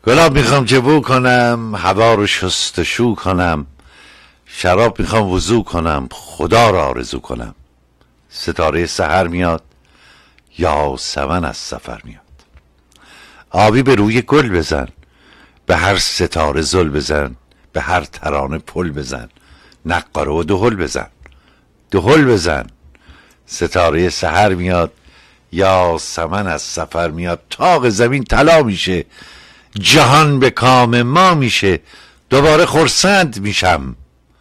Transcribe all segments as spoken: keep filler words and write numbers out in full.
گلاب میخوام که بو کنم، هوا رو شستشو کنم، شراب میخوام وضو کنم، خدا را آرزو کنم. ستاره سحر میاد، یاسمن از سفر میاد. آبی به روی گل بزن، به هر ستاره زل بزن، به هر ترانه پل بزن، نقاره و دهل بزن، دهل بزن. ستاره سحر میاد، یاسمن از سفر میاد. تاق زمین طلا میشه، جهان به کام ما میشه. دوباره خرسند میشم،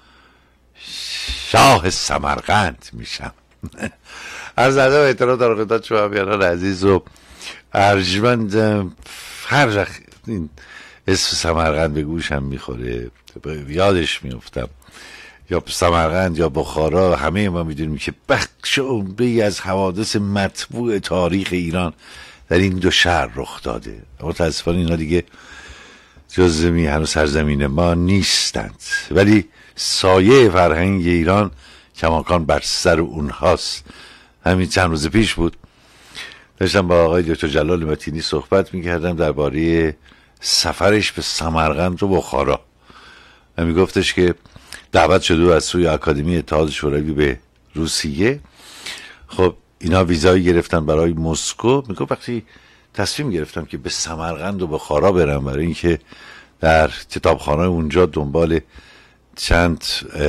شاه سمرقند میشم. عرض ادب و احترام در خدمت شما بیانان عزیز و ارجمند. هر وقت این اسم سمرقند به گوشم میخوره یادش میفتم، یا سمرقند یا بخارا. همه ما میدونیم که بخش عمده‌ای از حوادث مطبوع تاریخ ایران در این دو شهر رخ داده. متاسفانه اینا دیگه جز میهن و سرزمین ما نیستند، ولی سایه فرهنگ ایران کماکان بر سر اونهاست. همین چند روز پیش بود داشتم با آقای دکتر جلال متینی صحبت میکردم درباره سفرش به سمرقند و بخارا. و میگفتش که دعوت شده از سوی اکادمی اتحاد شوروی به روسیه. خب اینا ویزایی گرفتن برای مسکو. میگه وقتی تصمیم گرفتم که به سمرقند و بخارا برم برای اینکه در کتابخانه اونجا دنبال چند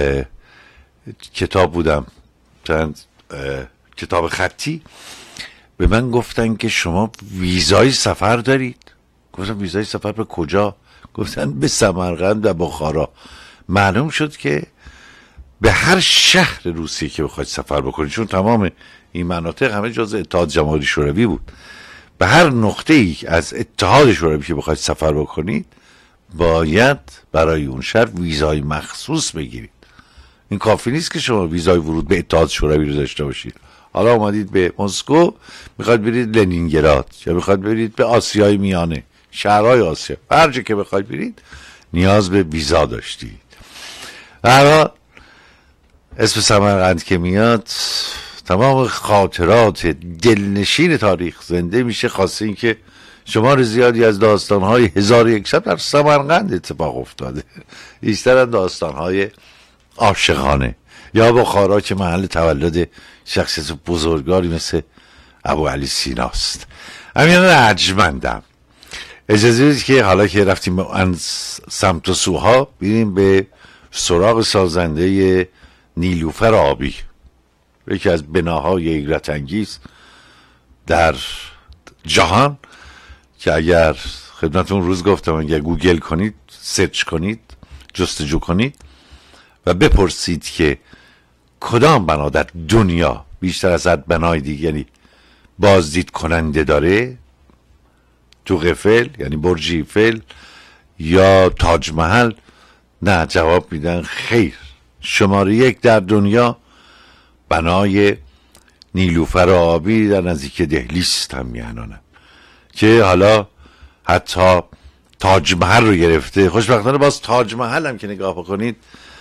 کتاب بودم، چند کتاب خطی، به من گفتن که شما ویزای سفر دارید. گفتم ویزای سفر به کجا؟ گفتن به سمرقند و بخارا. معلوم شد که به هر شهر روسیه که بخواید سفر بکنید، چون تمام این مناطق همه جزء اتحاد جماهری شوروی بود، به هر نقطه ای از اتحاد شوروی که بخواید سفر بکنید باید برای اون شهر ویزای مخصوص بگیرید. این کافی نیست که شما ویزای ورود به اتحاد شوروی رو داشته باشید. حالا اومدید به مسکو، میخواید برید لنینگراد یا میخواید برید به آسیای میانه، شهرهای آسیا، هر جا که بخواید برید نیاز به ویزا داشتید. حالا اسم سمرقند که میاد تمام خاطرات دلنشین تاریخ زنده میشه، خاصه این که شمار زیادی از داستانهای هزار و یک شب در سمرقند اتفاق افتاده. بیشتر داستانهای عاشقانه. یا بخارا که محل تولد شخصیت بزرگاری مثل ابو علی سیناست. امیان ارجمندم، اجازه بدید که حالا که رفتیم به سمت و سوها بریم به سراغ سازنده نیلوفر آبی، یکی از بناهای حیرت انگیز در جهان که اگر خدمتون روز گفتم اگر گوگل کنید، سرچ کنید، جستجو کنید و بپرسید که کدام بنا در دنیا بیشتر از هر بنای دیگری بازدید کننده داره، تو قفل یعنی برج ایفل یا تاج محل، نه، جواب میدن خیر، شماره یک در دنیا بنای نیلوفر آبی در نزدیک دهلیست هم میانانم که حالا حتی تاج محل رو گرفته. خوشبختانه باز تاج محل هم که نگاه بکنید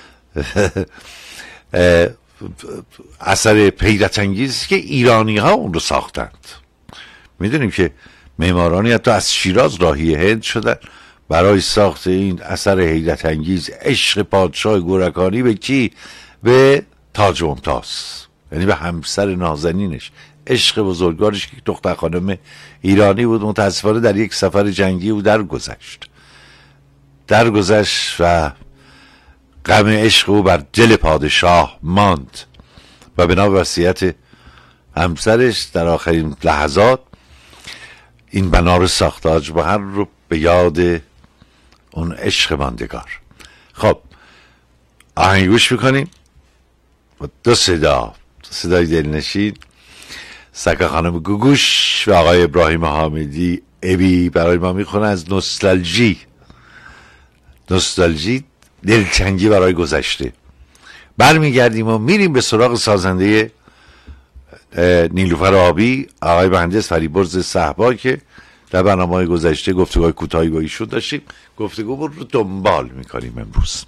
اثر حیرت انگیزی که ایرانی ها اون رو ساختند. میدونیم که معمارانی حتی از شیراز راهی هند شدن برای ساخت این اثر حیرت انگیز. عشق پادشاه گورکانی به کی؟ به تاج ممتاز، یعنی به همسر نازنینش. عشق بزرگوارش که دختر خانم ایرانی بود، متاسفانه در یک سفر جنگی او درگذشت درگذشت و غم عشق او بر دل پادشاه ماند و بنا به وصیت همسرش در آخرین لحظات این بنا رو ساخت، تاج محل رو به یاد اون عشق ماندگار. خب آهنگ گوش میکنیم و دو صدا صدای دلنشین سکه خانم گوگوش و آقای ابراهیم حامدی ابی برای ما میخونه از نوستالژی. نوستالژی، دلتنگی برای گذشته. برمیگردیم و میریم به سراغ سازنده نیلوفر آبی، آقای مهندس فریبرز صحبا که در برنامه‌های گذشته گفتگوهای کوتاهی با ایشون داشتیم. گفتگو رو دنبال میکنیم امروز.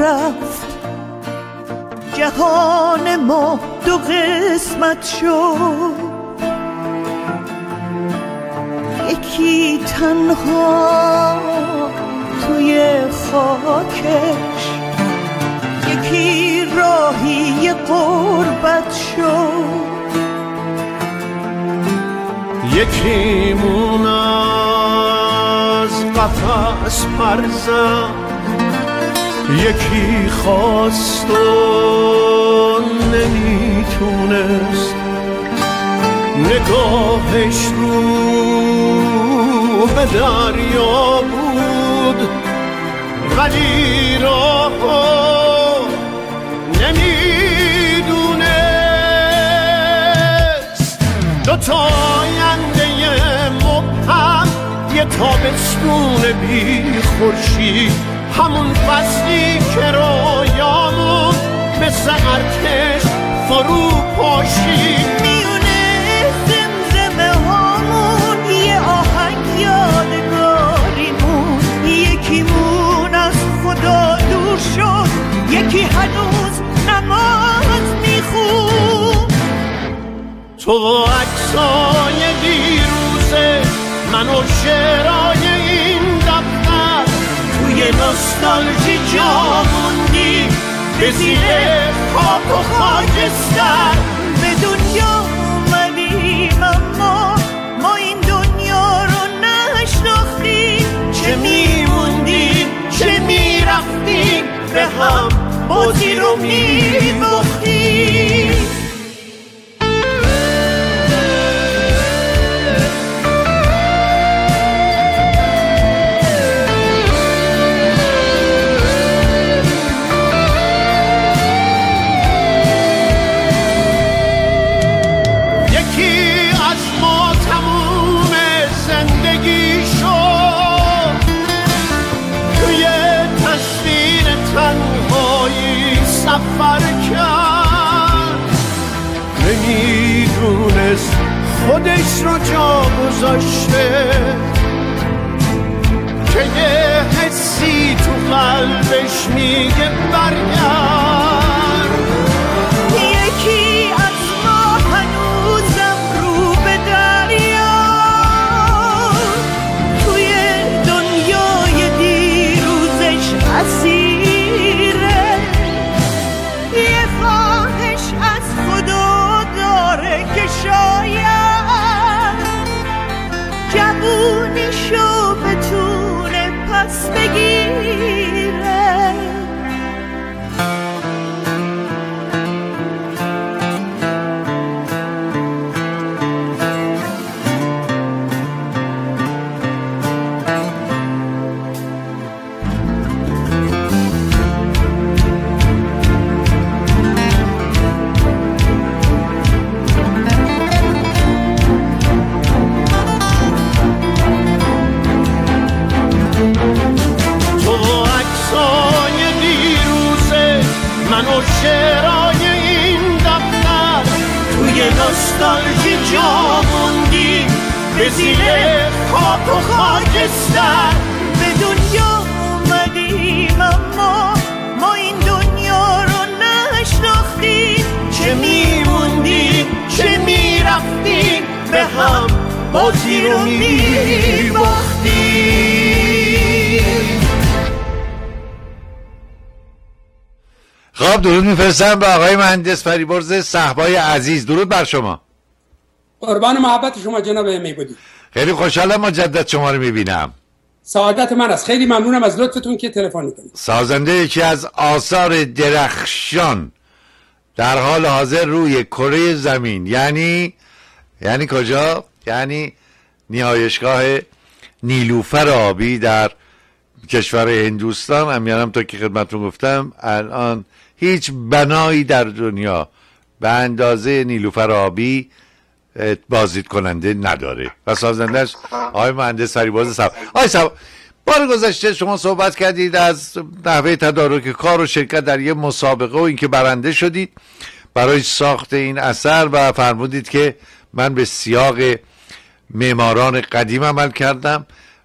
رفت جهان ما دو قسمت شد، یکی تنها توی خاکش، یکی راهی غربت شد. یکیمون از قفس پر زد، یکی خواست و نمیتونست، نگاهش رو به دریا بود ولی راهو نمیدونست. دوتا آینده مبهم، یه تابستون بی خورشید، همون فصلی که رویامون مثل ارتش فرو پاشید. میونه زمزمه هامون یه آهنگ یادگاریمون، یکیمون از خدا دور شد، یکی هنوز نماز میخون. تو عکسای دیروزه من و شعرهای این دفتر، توی نوستالژی جا موندی به زیر خاک و خاکستر. به دنیا اومدیم اما ما این دنیا رو نشناختیم، چه میموندیم چه میرفتیم به هم بازی رو میباختیم. سفر کرد، نمیدونست خودش رو جا گذاشته که یه حسی تو قلبش میگه برگرد. یکی از ما هنوزم رو به دریا، توی دنیای دیروزش اسیره، یه خواهش از خدا داره که شاید جوونیشو بتونه پس بگیره. شعرهای این دفتر توی نوستالژی جا موندی به زیر خاک و خاکستر. به دنیا اومدیم اما ما این دنیا رو نشناختیم، چه میموندیم چه میرفتیم به هم بازی رو میباختیم. خب درود میفرستم به آقای مهندس فریبرز صحبای عزیز. درود بر شما. قربان محبت شما جناب میبودی. خیلی خوشحالم مجدد شما رو میبینم. سعادت من است. خیلی ممنونم از لطفتون که تلفن کنید. سازنده یکی از آثار درخشان در حال حاضر روی کره زمین، یعنی یعنی کجا؟ یعنی نیایشگاه نیلوفر آبی در کشور هندوستان. امیانم تا که خدمتتون گفتم الان هیچ بنایی در دنیا به اندازه نیلوفر آبی بازدید کننده نداره و سازندش آقای مهندس فریبرز صاحب. آقای صاحب، بار گذشته شما صحبت کردید از نحوه تدارک کار و شرکت در یه مسابقه و اینکه برنده شدید برای ساخت این اثر و فرمودید که من به سیاق معماران قدیم عمل کردم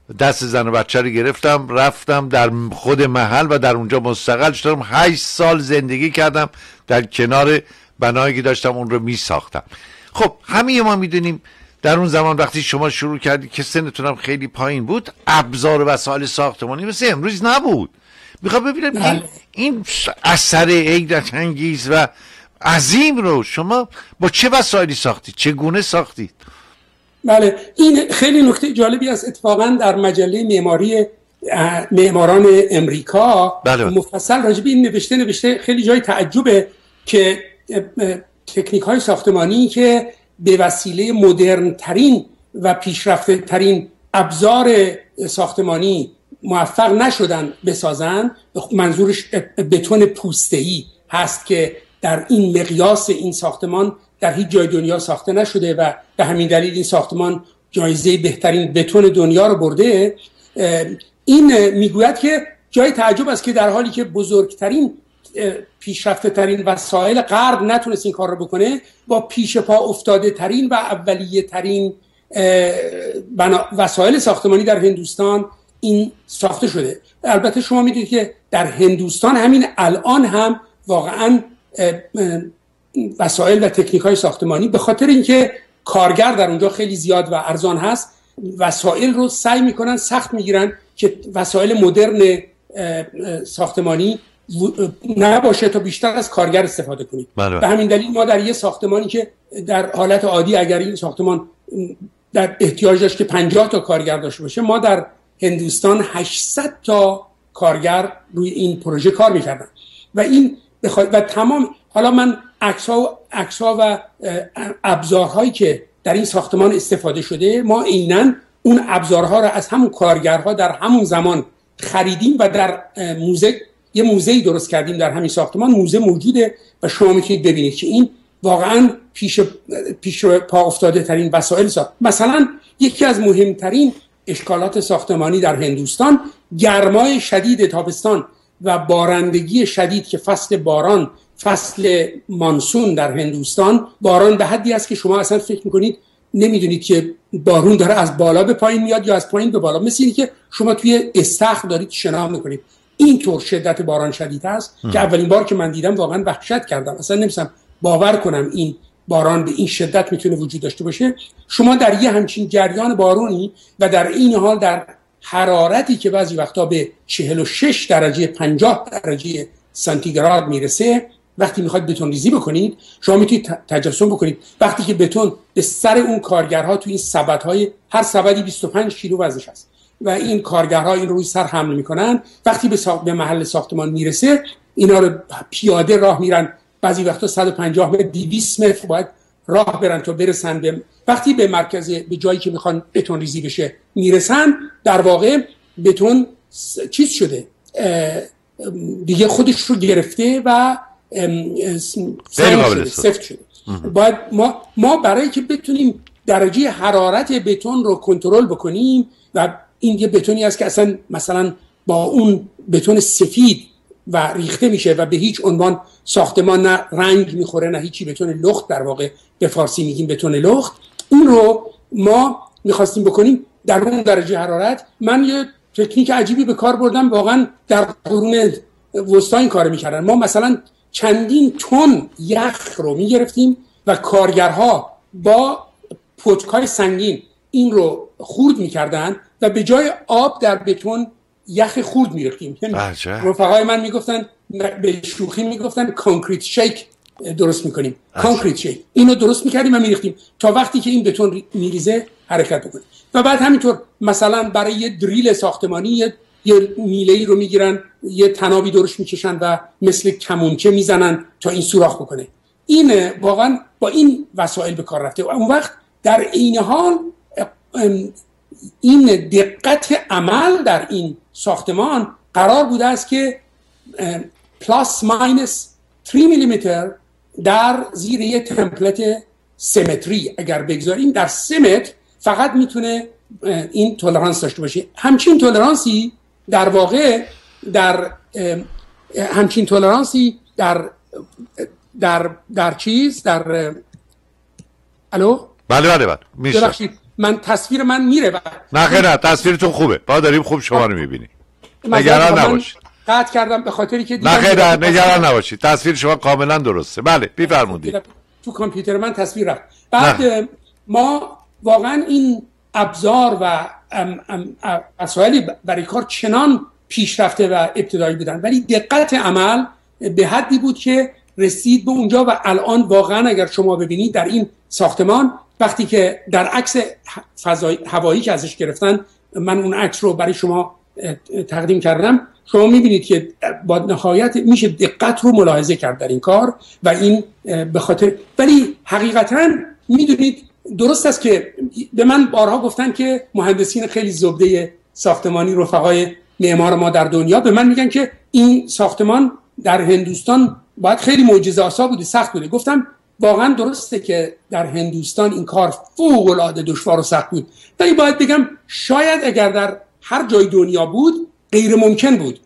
دست زن و بچه رو گرفتم رفتم در خود محل و در اونجا مستقل شدم. هشت سال زندگی کردم در کنار بنایی که داشتم اون رو می ساختم. خب همه ما میدونیم در اون زمان وقتی شما شروع کردی که سنتونم خیلی پایین بود، ابزار و وسایل ساختمانی مثل امروز نبود. میخوام ببینم این, این اثر حیرت انگیز و عظیم رو شما با چه وسایلی ساختید؟ چگونه ساختید؟ بله، این خیلی نکته جالبی است. اتفاقا در مجله معماری معماران امریکا بله. مفصل راجع به این نوشته نوشته خیلی جای تعجبه که تکنیک های ساختمانی که به وسیله مدرن ترین و پیشرفته ترین ابزار ساختمانی موفق نشدن بسازن، منظورش بتون پوسته‌ای هست که در این مقیاس این ساختمان در هیچ جای دنیا ساخته نشده و به همین دلیل این ساختمان جایزه بهترین بتون دنیا رو برده. این میگوید که جای تعجب است که در حالی که بزرگترین پیشرفته ترین وسایل غرب نتونست این کار رو بکنه، با پیش پا افتاده ترین و اولیه ترین وسایل ساختمانی در هندوستان این ساخته شده. البته شما میدونید که در هندوستان همین الان هم واقعا وسایل و تکنیک های ساختمانی به خاطر اینکه کارگر در اونجا خیلی زیاد و ارزان هست، وسایل رو سعی میکنن سخت میگیرن که وسایل مدرن ساختمانی نباشه تا بیشتر از کارگر استفاده کنید. به همین دلیل ما در یه ساختمانی که در حالت عادی اگر این ساختمان در احتیاج داشت که پنجاه تا کارگر داشته باشه، ما در هندوستان هشتصد تا کارگر روی این پروژه کار میکردن و این بخواد و تمام. حالا من عکس‌ها عکس‌ها و ابزارهایی که در این ساختمان استفاده شده، ما عیناً اون ابزارها را از همون کارگرها در همون زمان خریدیم و در موزه یه موزه‌ای درست کردیم در همین ساختمان. موزه موجوده و شما میتونید ببینید که این واقعاً پیش پیش پا افتاده ترین وسایل ساخت. مثلا یکی از مهمترین اشکالات ساختمانی در هندوستان گرمای شدید تابستان و بارندگی شدید که فصل باران، فصل مانسون در هندوستان، باران به حدی است که شما اصلا فکر میکنید نمیدونید که بارون داره از بالا به پایین میاد یا از پایین به بالا، مثل اینه که شما توی استخر دارید شنا میکنید. این طور شدت باران شدید است که اولین بار که من دیدم واقعا وحشت کردم، اصلا نمی‌تونم باور کنم این باران به این شدت میتونه وجود داشته باشه. شما در یه همچین جریان بارونی و در این حال در حرارتی که بعضی وقتا به چهل و شش درجه پنجاه درجه سانتیگراد میرسه، وقتی میخواید بتون ریزی بکنید، شما میتونید تجسم بکنید وقتی که بتون به سر اون کارگرها توی این سبدهای، هر سبدی بیست و پنج کیلو وزنش هست و این کارگرها این رو روی سر حمل میکنن، وقتی به, سا... به محل ساختمان میرسه اینا رو پیاده راه میرن، بعضی وقتا صد و پنجاه متر دویست متر باید راه برن تا برسن به، وقتی به مرکز به جایی که میخوان بتون ریزی بشه میرسن، در واقع بتون چیز شده دیگه، خودش رو گرفته و سنگ شده، سفت شده. باید ما ما برای که بتونیم درجه حرارت بتون رو کنترل بکنیم و این یه بتونی است که اصلا مثلا با اون بتون سفید و ریخته میشه و به هیچ عنوان ساختمان نه رنگ میخوره نه هیچی، بتون لخت در واقع به فارسی میگیم بتون لخت، اون رو ما میخواستیم بکنیم در اون درجه حرارت. من یه تکنیک عجیبی به کار بردم، واقعا در قرون وسطا این کارو میکردن. ما مثلا چندین تن یخ رو میگرفتیم و کارگرها با پتکای سنگین این رو خورد میکردن و به جای آب در بتون یخ خورد میریختیم. رفقای من میگفتن، به شوخی میگفتن کانکریت شیک درست میکنیم، کانکریت شیک. اینو درست میکردیم و میریختیم تا وقتی که این بتون میریزه حرکت بکنه. و بعد همینطور مثلا برای یه دریل ساختمانی یه یه میله‌ای رو میگیرن، یه تنابی دورش میکشن و مثل کمونچه میزنن تا این سوراخ بکنه. این واقعا با این وسایل به کار رفته و اون وقت در این حال این دقت عمل در این ساختمان قرار بوده است که پلاس ماینس سه میلیمتر در زیر یه تمپلت سیمتری اگر بگذاریم، در سه متر فقط میتونه این تولرانس داشته باشه. همچین تولرانسی در واقع در همچین تولرانسی در در در چیز در الو بله بله بله میشه من تصویر من میره و نه خیلی نه، تصویرتون خوبه، با داریم خوب شما رو میبینیم، نگران نباشید. قطع کردم به خاطری که نه خیلی نه، نگران نباشید، تصویر شما کاملا درسته. بله بفرمایید. تو کامپیوتر من تصویر رفت. بعد نه. ما واقعا این ابزار و وسایل برای کار چنان پیشرفته و ابتدایی بودن، ولی دقت عمل به حدی بود که رسید به اونجا و الان واقعا اگر شما ببینید در این ساختمان، وقتی که در عکس فضای هوایی که ازش گرفتن، من اون عکس رو برای شما تقدیم کردم، شما میبینید که با نهایت میشه دقت رو ملاحظه کرد در این کار و این به خاطر، ولی حقیقتا میدونید درست است که به من بارها گفتن که مهندسین خیلی زبده ساختمانی رفقای معمار ما در دنیا به من میگن که این ساختمان در هندوستان باید خیلی معجزه‌آسا بوده، سخت بوده. گفتم واقعا درسته که در هندوستان این کار فوق‌العاده دشوار و سخت بود، ولی باید بگم شاید اگر در هر جای دنیا بود غیر ممکن بود.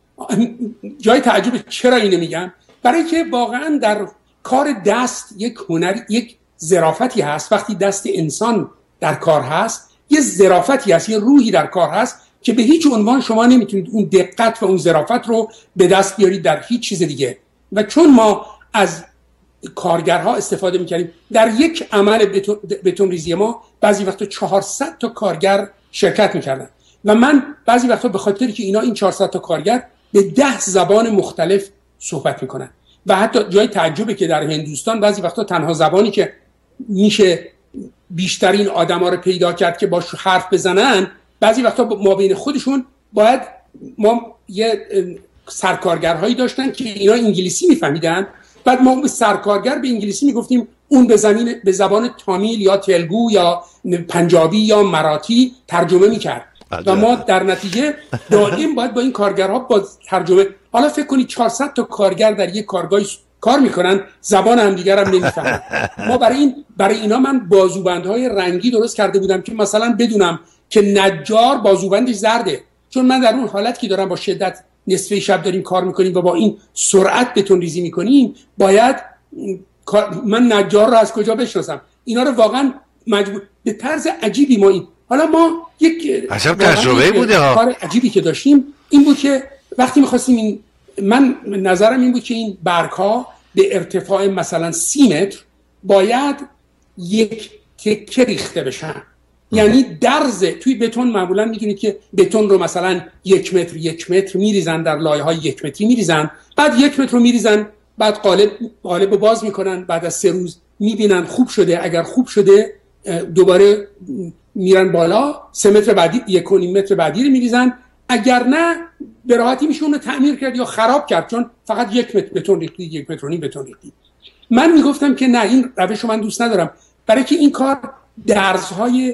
جای تعجب چرا اینو میگم؟ برای که واقعا در کار دست یک هنر، یک ظرافتی هست. وقتی دست انسان در کار هست یه ظرافتی هست، یه روحی در کار هست که به هیچ عنوان شما نمیتونید اون دقت و اون ظرافت رو به دست بیارید در هیچ چیز دیگه. و چون ما از کارگرها استفاده میکردیم در یک عمل بتون ریزی ما بعضی وقتا چهارصد تا کارگر شرکت میکردن و من بعضی وقتا به خاطری که اینا این چهارصد تا کارگر به ده زبان مختلف صحبت میکنن و حتی جای تعجبه که در هندوستان بعضی وقتا تنها زبانی که میشه بیشترین آدما رو پیدا کرد که باش حرف بزنن، بعضی وقتا ما بین خودشون باید ما یه سرکارگرهایی داشتن که اینا انگلیسی میفهمیدن، بعد ما به سرکارگر به انگلیسی میگفتیم، اون به زمین به زبان تامیل یا تلگو یا پنجابی یا مراتی ترجمه میکرد و ما در نتیجه دائم باید با این کارگرها با ترجمه. حالا فکر کنید چهارصد تا کارگر در یک کارگاهی کار میکنن، زبان همدیگر هم نمیفهمن. ما برای این برای اینا من بازوبندهای رنگی درست کرده بودم که مثلا بدونم که نجار بازوبندش زرده، چون من در اون حالت که دارم با شدت نصفه شب داریم کار میکنیم و با این سرعت بتون ریزی میکنیم، باید من نجار رو از کجا بشناسم؟ اینا رو واقعا مجبور به طرز عجیبی ما این حالا ما یک عجب تجربه بوده ها. کار عجیبی که داشتیم این بود که وقتی میخواستیم این، من نظرم این بود که این برگ‌ها به ارتفاع مثلا سی متر باید یک تکه ریخته بشن. یعنی درز توی بتون معمولا میدونید که بتون رو مثلا یک متر یک متر میریزن، در لایه‌های یک متری میریزن، بعد یک متر رو میریزن، بعد قالب قالب رو باز میکنن، بعد از سه روز میبینن خوب شده، اگر خوب شده دوباره میرن بالا، سه متر بعدی یک و نیم متر بعدی رو میریزن، اگر نه به راحتی میشه اون رو تعمیر کرد یا خراب کرد، چون فقط یک متر بتون ریختی، یک متر و نیم بتون ریختی. من میگفتم که نه، این روش رو من دوست ندارم، برای که این کار درزهای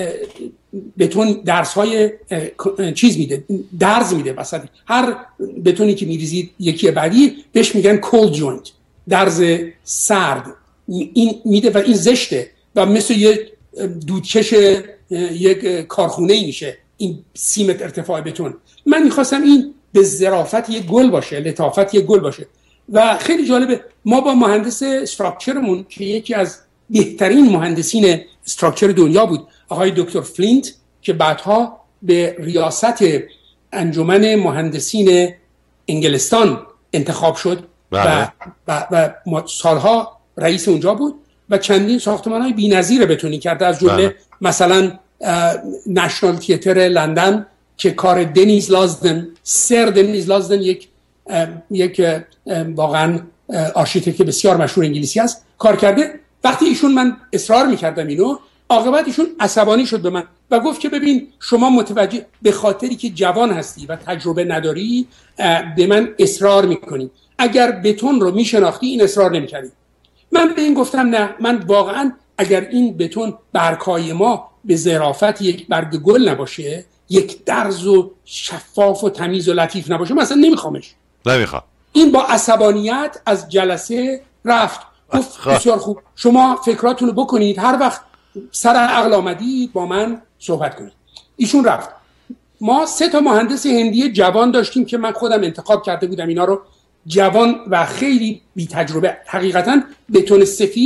بتون درزهای چیز میده، درز میده وسط هر بتونی که میریزید یکی بعدی بهش میگن کولد جوینت، درز سرد این میده و این زشته و مثل یه دودکش یک کارخونه ای میشه این سی متر ارتفاع بتون. من میخواستم این به ظرافت یک گل باشه، لطافت یک گل باشه. و خیلی جالبه، ما با مهندس استراکچرمون که یکی از بهترین مهندسین استراکچر دنیا بود، آقای دکتر فلینت، که بعدها به ریاست انجمن مهندسین انگلستان انتخاب شد و, و, و سالها رئیس اونجا بود و چندین ساختمان‌های بی‌نظیر بتونی کرده، از جمله مثلا نشنال تئاتر لندن که کار دنیز لازدن، سر دنیز لازدن، یک یک واقعا آرشیتکت بسیار مشهور انگلیسی است، کار کرده. وقتی ایشون من اصرار میکردم اینو، عاقبت ایشون عصبانی شد به من و گفت که ببین شما متوجه به خاطری که جوان هستی و تجربه نداری به من اصرار میکنی، اگر بتون رو میشناختی این اصرار نمیکردی. من به این گفتم نه، من واقعا اگر این بتون برگ‌های ما به ظرافت یک برگ گل نباشه، یک درز و شفاف و تمیز و لطیف نباشه، مثلا نمیخوامش. نمیخوام. این با عصبانیت از جلسه رفت. گفت بسیار خوب، شما فکراتونو بکنید، هر وقت سر عقل آمدید با من صحبت کنید. ایشون رفت. ما سه تا مهندس هندی جوان داشتیم که من خودم انتخاب کرده بودم اینا رو، جوان و خیلی بی تجربه. حقیقتا بتون سفید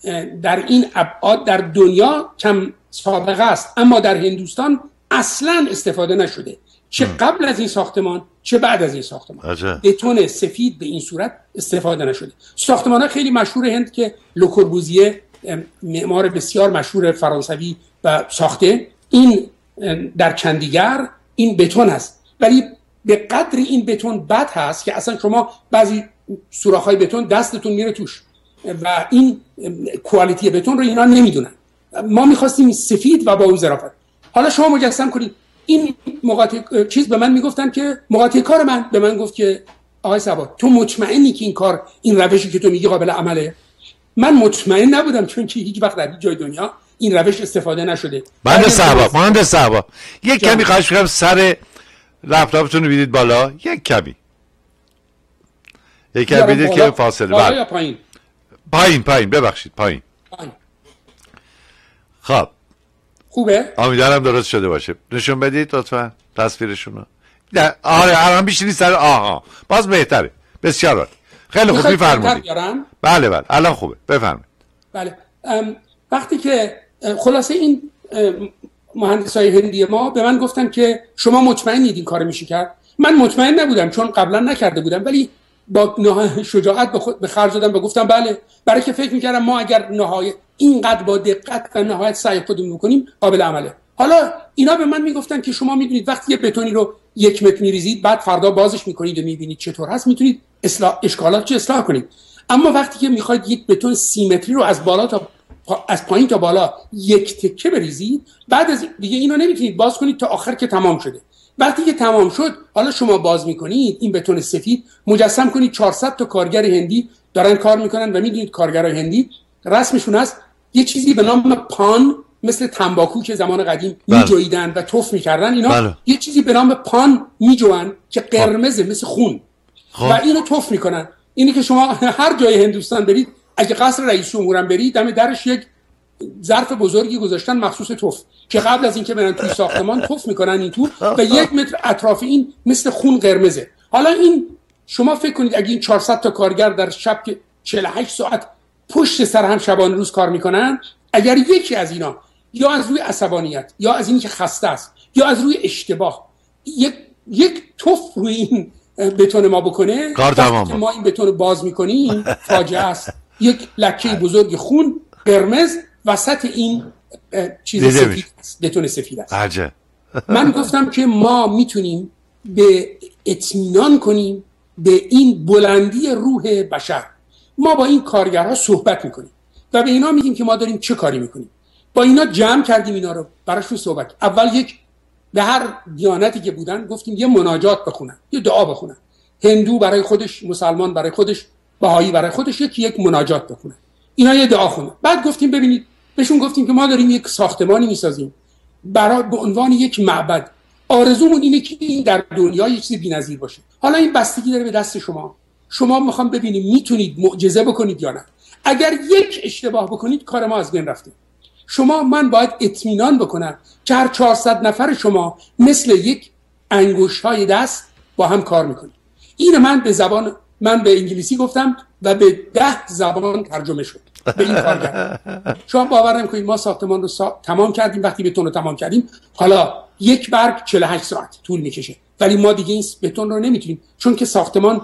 در این ابعاد در دنیا کم سابقه است، اما در هندوستان اصلا استفاده نشده، چه قبل از این ساختمان چه بعد از این ساختمان. بتون سفید به این صورت استفاده نشده. ساختمان‌ها خیلی مشهور هند که لو کوربوزیه معمار بسیار مشهور فرانسوی و ساخته، این در چندیگر این بتون است، ولی به قدر این بتون بد هست که اصلا شما بعضی سوراخ‌های بتون دستتون میره توش و این کوالیتی بتون رو اینا نمیدونن. ما می‌خواستیم سفید و با اون ظرافت. حالا شما مجسم کنید این مقاطع چیز به من میگفتن که مقاطع کار من به من گفت که آقای صبا تو مطمئنی که این کار این روشی که تو میگی قابل عمله؟ من مطمئن نبودم، چون که هیچ وقت در هیچ جای دنیا این روش استفاده نشده. مهندس صبا مهندس صبا یک کمی خواهش می‌کنم سر لپتاپتون رو بدید بالا، یک کمی یک کمی بدید که فاصله بالا یا پایین؟ پایین پایین ببخشید پایین. پایین. خب خوبه؟ امیدوارم درست شده باشه. نشون بدید لطفا تصویرشون رو. نه آره الان بیشتری سر آها باز بهتره. بسیار عالی. خیلی خوب میفرمایید. بله بله الان خوبه بفرمایید. بله وقتی که خلاصه این مهندسای هندی ما به من گفتن که شما مطمئنید این کارو میشه کرد؟ من مطمئن نبودم چون قبلا نکرده بودم، ولی با شجاعت به خود به خرج دادم و گفتم بله، برای که فکر میکردم ما اگر نهایت اینقدر با دقت و نهایت سعی خودمون بکنیم قابل عمله. حالا اینا به من میگفتن که شما میدونید وقتی یه بتونی رو یک متر میریزید بعد فردا بازش میکنید و میبینید چطور هست، میتونید اصلاح اشکالات چه اصلاح کنید. اما وقتی که میخواید یک بتون سی متری رو از بالا تا از پایین تا بالا یک تکه بریزید، بعد از دیگه اینو نمیتونید باز کنید تا آخر که تمام شده. وقتی که تمام شد حالا شما باز میکنید این بتون سفید، مجسم کنید چهارصد تا کارگر هندی دارن کار میکنن و میدونید کارگرای هندی رسمشون هست یه چیزی به نام پان، مثل تنباکو که زمان قدیم میجویدن و تف میکردن، اینا بله. یه چیزی به نام پان میجوان که قرمزه مثل خون خواه. و اینو تف میکنن. اینی که شما هر جای هندوستان برید، اگه قصر رئیس جمهورم برید دم درش یک ظرف بزرگی گذاشتن مخصوص تف که قبل از اینکه برن توی ساختمان تف میکنن این تو و یک متر اطراف این مثل خون قرمزه. حالا این شما فکر کنید اگه این چهارصد تا کارگر در شب که چهل و هشت ساعت پشت سر هم شبانه روز کار میکنن، اگر یکی از اینا یا از روی عصبانیت یا از این که خسته است یا از روی اشتباه یک یک تف روی این بتون ما بکنه، کار تمام. ما این بتون باز میکنیم فاجعه است. یک لکه بزرگ خون قرمز وسط این چیز سفید است، بتون سفید است. عجب. من گفتم که ما میتونیم به اطمینان کنیم به این بلندی روح بشر. ما با این کارگرها صحبت میکنیم و به اینا میگیم که ما داریم چه کاری میکنیم. با اینا جمع کردیم اینا رو براشون صحبت. اول یک به هر دیانتی که بودن گفتیم یه مناجات بخونن، یه دعا بخونن. هندو برای خودش، مسلمان برای خودش، بهایی برای خودش یکی یک مناجات بخونن. اینا یه دعا خونن. بعد گفتیم ببینید، بهشون گفتیم که ما داریم یک ساختمانی میسازیم برای به عنوان یک معبد. آرزومون اینه که این در دنیا یه چیز بی‌نظیر باشه. حالا این بستگی داره به دست شما. شما میخوام ببینیم میتونید معجزه بکنید یا نه. اگر یک اشتباه بکنید کار ما از بین رفته. شما من باید اطمینان بکنم که هر چهارصد نفر شما مثل یک انگشت‌های دست با هم کار میکنید. این من به زبان من به انگلیسی گفتم و به ده زبان ترجمه شد به این کارگر. شما باور نمی‌کنید ما ساختمان رو سا... تمام کردیم. وقتی بتون رو تمام کردیم حالا یک برگ چهل و هشت ساعت طول میکشه، ولی ما دیگه این بتون رو نمیتونیم، چون که ساختمان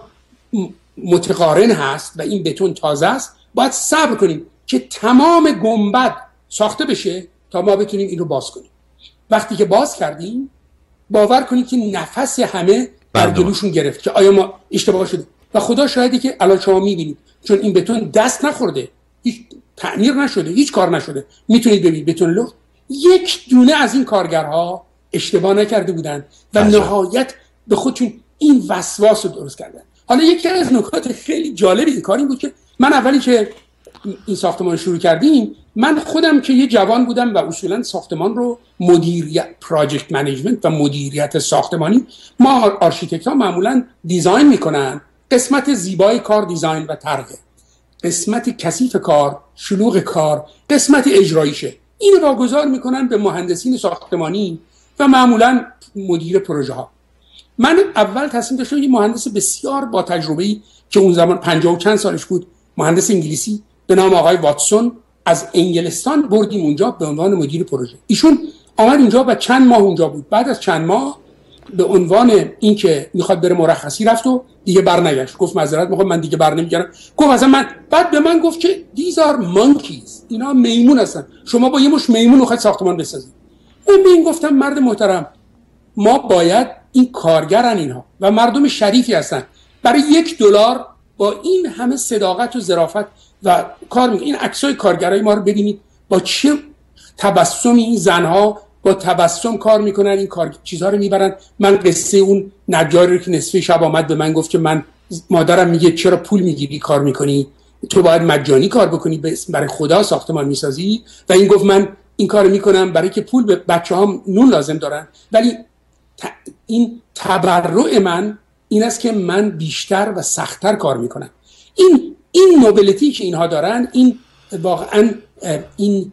متقارن هست و این بتون تازه است. باید صبر کنیم که تمام گنبد ساخته بشه تا ما بتونیم این رو باز کنیم. وقتی که باز کردیم باور کنید که نفس همه در گلوشون گرفت که آیا ما اشتباه شده. و خدا شاهدی که الان شما میبینید چون این بتون دست نخورده، هیچ تعمیر نشده، هیچ کار نشده، میتونید ببینید بتون لخت. یک دونه از این کارگرها اشتباه نکرده بودن و عجب. نهایت به خودشون این وسواس رو درست کردن. حالا یکی از نکات خیلی جالبی این کاری بود که من اولی که این ساختمان شروع کردیم، من خودم که یه جوان بودم و اصولا ساختمان رو مدیریت، پراجکت منیجمنت و مدیریت ساختمانی، ما آرشیتکت ها معمولا دیزاین میکنن، قسمت زیبای کار دیزاین و طرح، قسمت کثیف کار، شلوغ کار، قسمت اجراییشه. این رو واگذار میکنن به مهندسین ساختمانی و معمولا مدیر پروژه ها. من اول تصمیم داشتم یه مهندس بسیار با تجربه‌ای که اون زمان پنجاه و چند سالش بود، مهندس انگلیسی به نام آقای واتسون از انگلستان بردیم اونجا به عنوان مدیر پروژه. ایشون آمد اونجا و چند ماه اونجا بود. بعد از چند ماه به عنوان اینکه میخواد بره مرخصی رفت و دیگه برنگشت. گفت معذرت میخوام، من دیگه بر نمیگردم. گفت اصلا من بعد به من گفت که these are monkeys، اینا میمون هستن، شما با یه مش میمون میخواید ساختمان بسازید. من به این گفتم مرد محترم، ما باید این کارگرن اینها و مردم شریفی هستن، برای یک دلار با این همه صداقت و ظرافت و کار میکنن. این عکسای کارگرای ما رو ببینید با چه تبسمی این زنها با تبسم کار میکنن، این کار چیزها رو میبرن. من قصه اون نجاری رو که نصف شب آمد به من گفت که من مادرم میگه چرا پول میگیری کار میکنی، تو باید مجانی کار بکنی، برای خدا ساختمان میسازی. و این گفت من این کارو میکنم برای که پول به بچه‌هام نون لازم دارن. ولی ت... این تبرع من این است که من بیشتر و سخت‌تر کار میکنم. این این نوبلیتی که اینها دارن، این واقعا این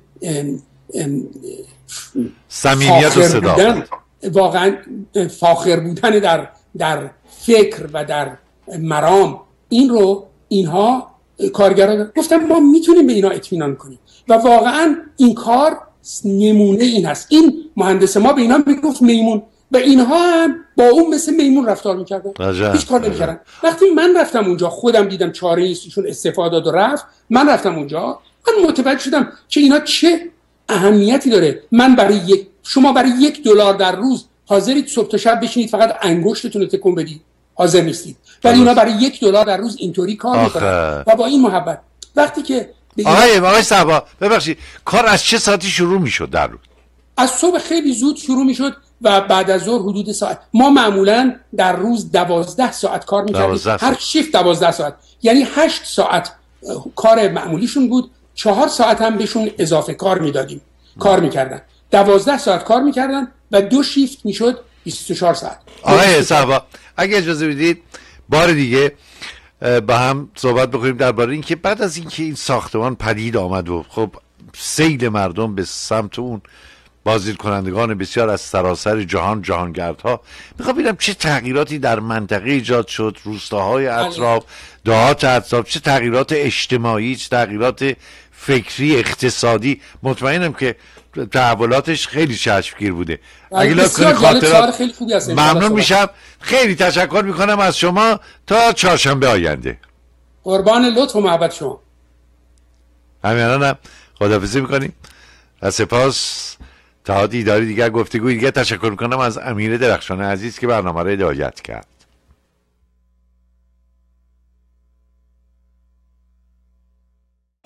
صمیمیت و صداقت، واقعا فاخر بودن در در فکر و در مرام، این رو اینها کارگران گفتم ما میتونیم به اینا اطمینان کنیم و واقعا این کار نمونه این هست. این مهندس ما به اینا میگفت میمون و اینها هم با اون مثل میمون رفتار میکردن، هیچ کار نمیکردن. وقتی من رفتم اونجا خودم دیدم چاره نیست، ایشون استعفا داد و رفت، من رفتم اونجا من متوجه شدم که اینا چه اهمیتی داره. من برای یک شما برای یک دلار در روز حاضرید صبح تا شب بشینید فقط انگشتتون رو تکون بدید، حاضر نیستید. ولی اینا برای یک دلار در روز اینطوری کار میکنن و با این محبت. وقتی که آقای آقای صبا ببخشید، کار از چه ساعتی شروع میشد در روز؟ از صبح خیلی زود شروع میشد و بعد از ظهر حدود ساعت. ما معمولا در روز دوازده ساعت کار میکردیم، هر شیفت دوازده ساعت، یعنی هشت ساعت کار معمولیشون بود، چهار ساعت هم بهشون اضافه کار میدادیم، کار میکردن، دوازده ساعت کار میکردن و دو شیفت میشد بیست و چهار ساعت. آقای صبا اگه اجازه بدید بار دیگه با هم صحبت بکنیم درباره اینکه بعد از اینکه این ساختمان پدید آمد و خب سیل مردم به سمت اون بازدید کنندگان بسیار از سراسر جهان، جهانگردها، میخوام ببینم چه تغییراتی در منطقه ایجاد شد، روستاهای اطراف، دهات اطراف، چه تغییرات اجتماعی، چه تغییرات فکری، اقتصادی. مطمئنم که تحولاتش خیلی چشمگیر بوده. اگه لطفاً خاطرات ممنون میشم. خیلی تشکر میکنم از شما. تا چهارشنبه آینده. قربان لطف و محبت شما. همینانم خداحافظی میکنیم و سپاس تا دیداری دیگر، گفتگوی دیگر. تشکر میکنم از امیر درخشان عزیز که برنامه را هدایت کرد.